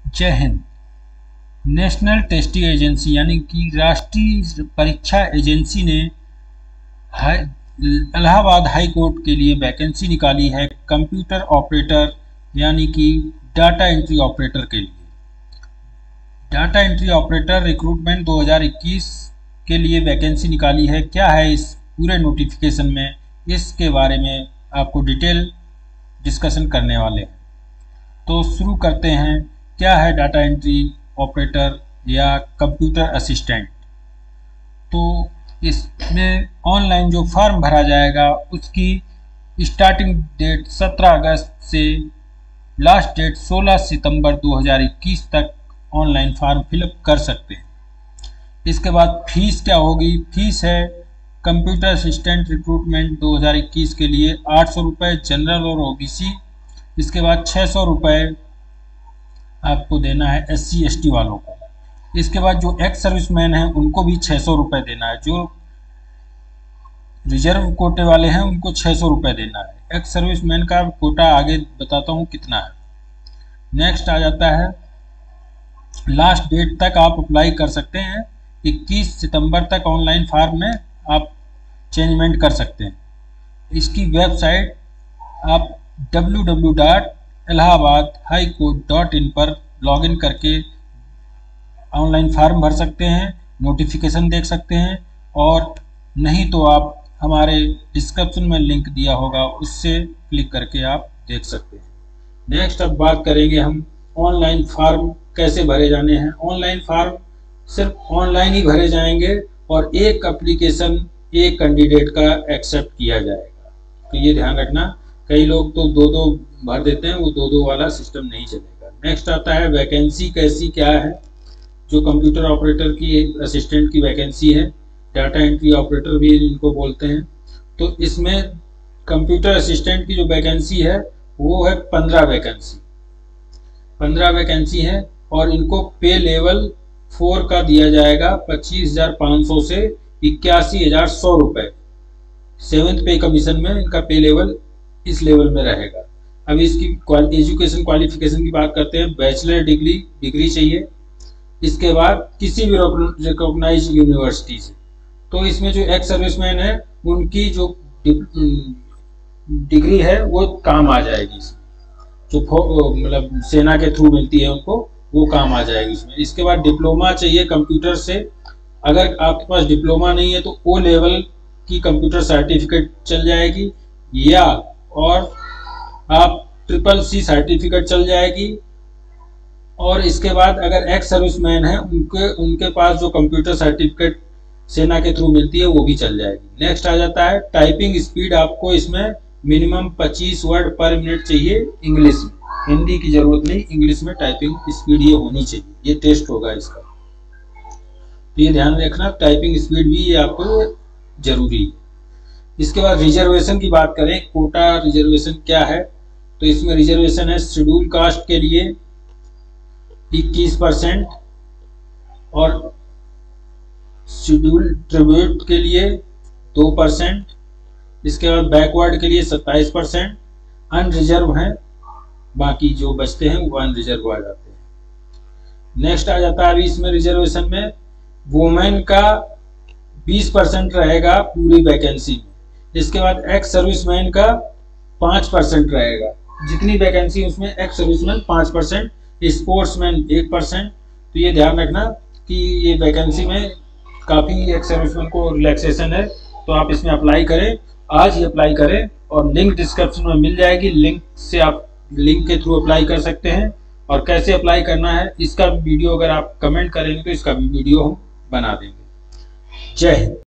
जय Hind. National testing agency यानी कि राष्ट्रीय परीक्षा एजेंसी ने इलाहाबाद हाई कोर्ट के लिए वैकेंसी निकाली है कंप्यूटर ऑपरेटर यानी कि डाटा एंट्री ऑपरेटर के लिए। डाटा एंट्री ऑपरेटर रिक्रूटमेंट 2021 के लिए वैकेंसी निकाली है। क्या है इस पूरे नोटिफिकेशन में, इसके बारे में आपको डिटेल डिस्कशन करने वाले हैं। तो शुरू करते हैं। क्या है डाटा एंट्री ऑपरेटर या कंप्यूटर असिस्टेंट? तो इसमें ऑनलाइन जो फॉर्म भरा जाएगा उसकी स्टार्टिंग डेट 17 अगस्त से लास्ट डेट 16 सितंबर 2021 तक ऑनलाइन फॉर्म फिलअप कर सकते हैं। इसके बाद फीस क्या होगी? फीस है कंप्यूटर असिस्टेंट रिक्रूटमेंट 2021 के लिए 800 रुपये जनरल और ओबीसी। इसके बाद 600 रुपये आपको देना है SC ST वालों को। इसके बाद जो एक्स सर्विसमैन हैं उनको भी 600 रुपये देना है। जो रिजर्व कोटे वाले हैं उनको 600 रुपये देना है। एक्स सर्विसमैन का कोटा आगे बताता हूँ कितना है। नेक्स्ट आ जाता है लास्ट डेट तक आप अप्लाई कर सकते हैं। 21 सितंबर तक ऑनलाइन फॉर्म में आप चेंजमेंट कर सकते हैं। इसकी वेबसाइट आप www.allahabadhighcourt.in पर लॉगिन करके ऑनलाइन फॉर्म भर सकते हैं, नोटिफिकेशन देख सकते हैं, और नहीं तो आप हमारे डिस्क्रिप्शन में लिंक दिया होगा उससे क्लिक करके आप देख सकते हैं। नेक्स्ट अब बात करेंगे हम ऑनलाइन फॉर्म कैसे भरे जाने हैं। ऑनलाइन फॉर्म सिर्फ ऑनलाइन ही भरे जाएंगे और एक एप्लीकेशन एक कैंडिडेट का एक्सेप्ट किया जाएगा। तो ये ध्यान रखना, कई लोग तो दो भर देते हैं, वो दो वाला सिस्टम नहीं चलेगा। नेक्स्ट आता है वैकेंसी कैसी क्या है। जो कंप्यूटर ऑपरेटर की असिस्टेंट की वैकेंसी है, डाटा एंट्री ऑपरेटर भी इनको बोलते हैं। तो इसमें कंप्यूटर असिस्टेंट की जो वैकेंसी है वो है 15 वैकेंसी है और इनको पे लेवल 4 का दिया जाएगा 25,500 से 81,100 रुपये। 7th पे कमीशन में इनका पे लेवल इस लेवल में रहेगा। अब इसकी एजुकेशन क्वालिफिकेशन की बात करते हैं। बैचलर डिग्री चाहिए। इसके बाद किसी भी रिकॉग्नाइज्ड यूनिवर्सिटी से। तो इसमें जो एक्स सर्विसमैन है उनकी जो डिग्री है वो काम आ जाएगी। जो मतलब सेना के थ्रू मिलती है उनको, वो काम आ जाएगी इसमें। इसके बाद डिप्लोमा चाहिए कंप्यूटर से। अगर आपके पास डिप्लोमा नहीं है तो O लेवल की कंप्यूटर सर्टिफिकेट चल जाएगी, या और आप CCC सर्टिफिकेट चल जाएगी। और इसके बाद अगर एक्स सर्विसमैन है उनके पास जो कंप्यूटर सर्टिफिकेट सेना के थ्रू मिलती है वो भी चल जाएगी। नेक्स्ट आ जाता है टाइपिंग स्पीड। आपको इसमें मिनिमम 25 वर्ड पर मिनट चाहिए इंग्लिश में, हिंदी की जरूरत नहीं, इंग्लिश में टाइपिंग स्पीड ये होनी चाहिए। ये टेस्ट होगा इसका, तो ये ध्यान रखना, टाइपिंग स्पीड भी ये आपको जरूरी है। इसके बाद रिजर्वेशन की बात करें, कोटा रिजर्वेशन क्या है। तो इसमें रिजर्वेशन है शेड्यूल कास्ट के लिए 21% और शेड्यूल ट्रिब्यूट के लिए 2%। इसके बाद बैकवर्ड के लिए 27%। अनरिजर्व हैं, बाकी जो बचते हैं वो अनरिजर्व आ जाते हैं। नेक्स्ट आ जाता है अभी इसमें रिजर्वेशन में वुमेन का 20% रहेगा पूरी वैकेंसी में। इसके बाद एक्स सर्विसमैन का 5% रहेगा। जितनी वैकेंसी उसमें एक्स सर्विसमैन 5%, स्पोर्ट्समैन 1%। तो ये ध्यान रखना कि ये वैकेंसी में काफ़ी एक्स सर्विसमैन को रिलैक्सेशन है, तो आप इसमें अप्लाई करें, आज ही अप्लाई करें। और लिंक डिस्क्रिप्शन में मिल जाएगी, लिंक से आप लिंक के थ्रू अप्लाई कर सकते हैं। और कैसे अप्लाई करना है इसका वीडियो अगर आप कमेंट करेंगे तो इसका भी वीडियो हम बना देंगे। जय हिंद।